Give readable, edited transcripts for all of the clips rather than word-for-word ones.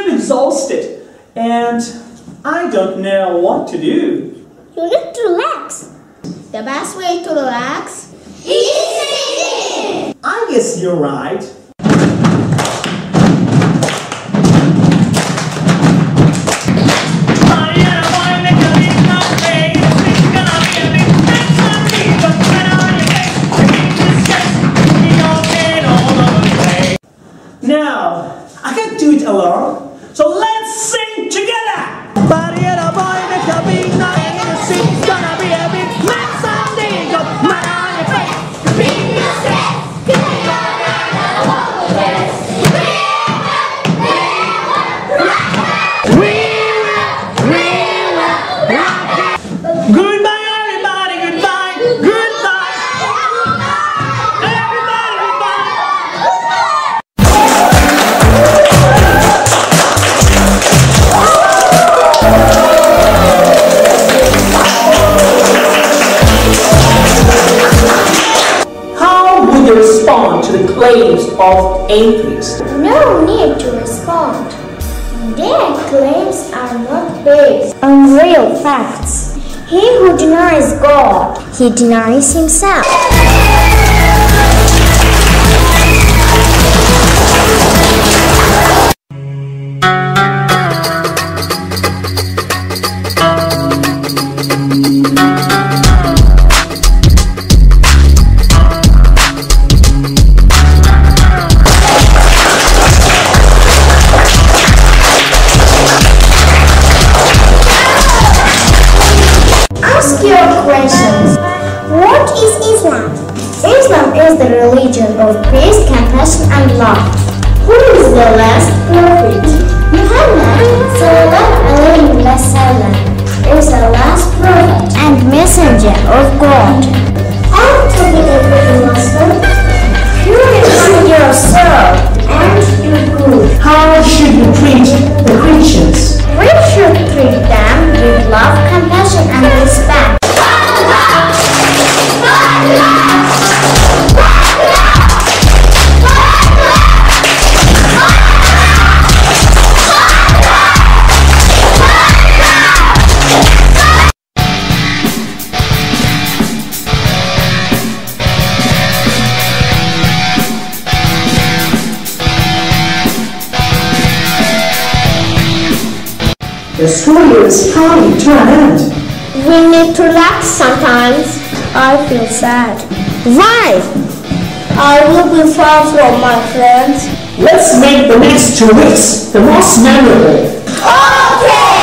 I'm exhausted and I don't know what to do. You need to relax. The best way to relax is singing. I guess you're right. Now, I can't do it alone, so let's sing together! Body and a boy make a big night, it's gonna be a big mad Sunday, got mad on your face. Bring your stress, get your hand along with this. We will rock it. Goodbye everybody, goodbye, goodbye. Everybody goodbye. How would you respond to the claims of atheists? No need to respond. Their claims are not based on real facts. He who denies God, he denies himself. Ask your questions. What is Islam? Islam is the religion of peace, compassion and love. Who is the last prophet? Muhammad sallallahu alaihi wasallam is the last prophet and messenger of God. After being a Muslim, purify yourself and do good. How should we treat the Christians? We should treat them with love, compassion and respect. The story is coming to an end. We need to relax sometimes. I feel sad. Why? I will be far from my friends. Let's make the next 2 weeks the most memorable. Okay!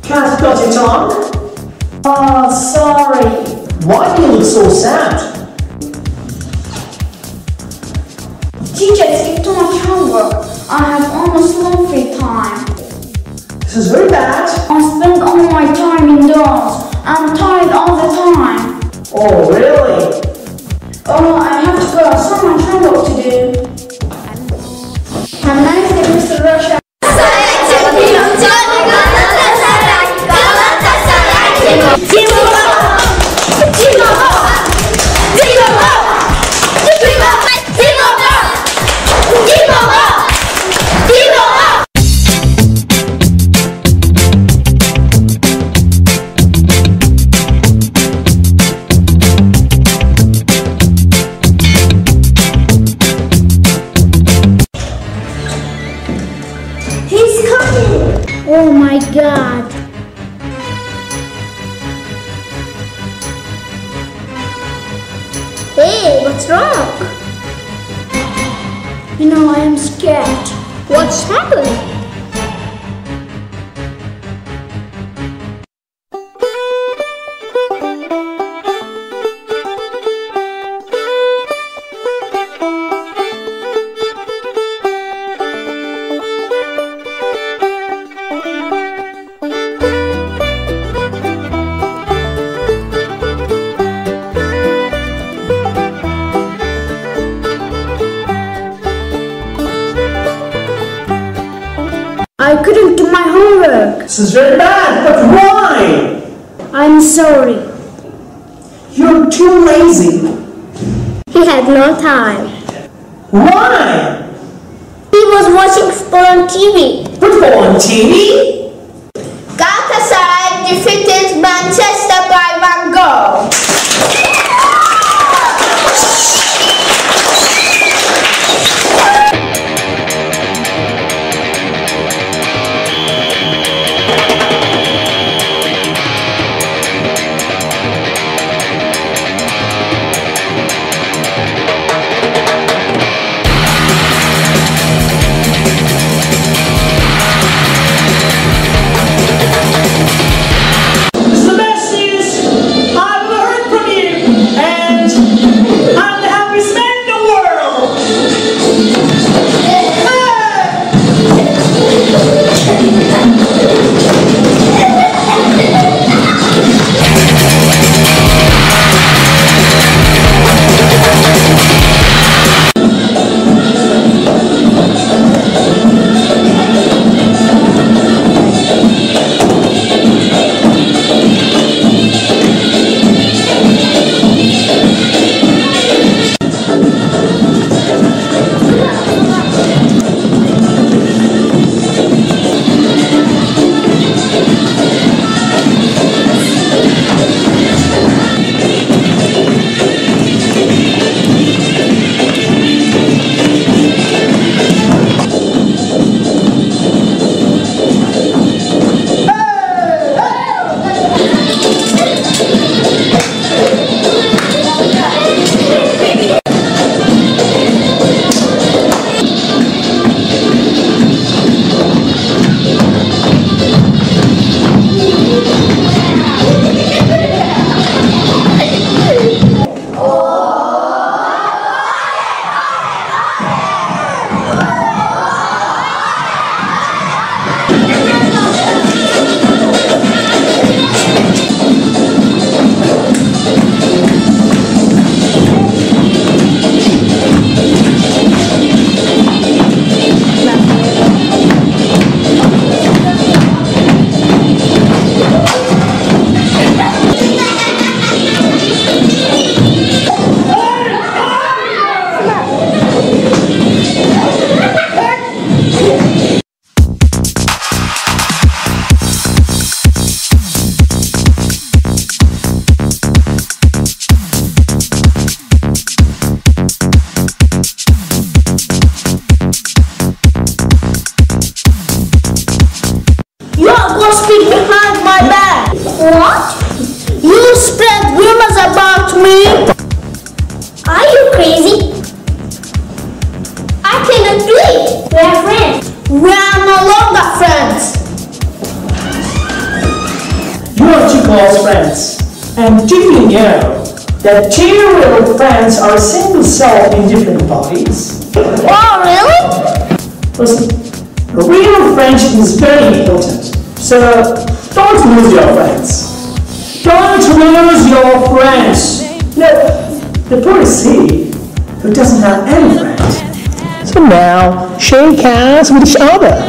Cat got it on? Oh, sorry. Why do you look so sad? Teachers give too much homework. I have almost no free time. This is very bad. I spend all my time indoors. I'm tired all the time. Oh, really? Oh, I have to go. So much homework to do. Have a nice day, Mr. Russia. Oh my God! Hey, what's wrong? You know, I am scared. What's happening? I couldn't do my homework. This is very bad, but why? I'm sorry. You're too lazy. He had no time. Why? He was watching football on TV. Football on TV? Galatasaray defeated Manchester by 1 goal. What? You spread rumors about me? Are you crazy? I cannot do it. We are friends. We are no longer friends. close friends. And do you know that two real friends are a single cell in different bodies? Oh, really? Listen, real friendship is very important. So don't lose your friends. Don't lose your friends. No, the poor is he who doesn't have any friends. So now shake hands with each other.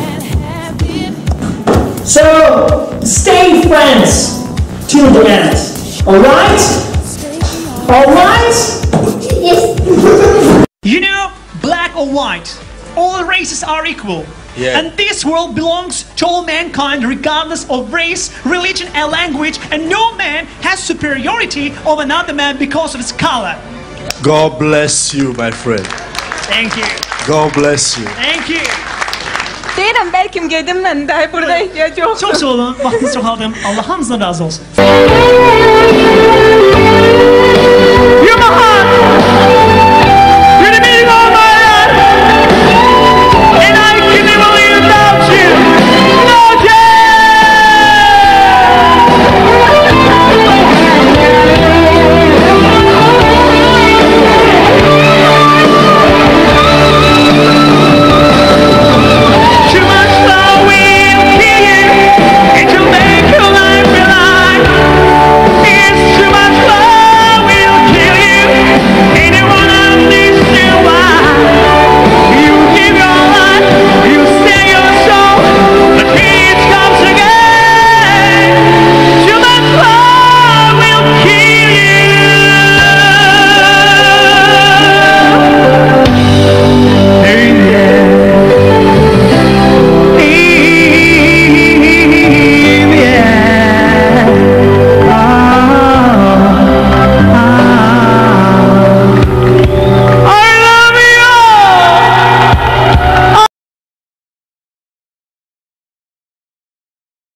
So stay friends till the end. Alright? Alright? Yes. You know, black or white, all races are equal. Yeah. And this world belongs to all mankind regardless of race, religion and language, and no man has superiority over another man because of his color. God bless you, my friend. Thank you. God bless you. Thank you. Deyirəm, bəlkəm gedim mən də, burada ehtiyac yoxdur. Çok sağ olun, vaxtınızı çok aldım. Allah hamınızdan razı olsun.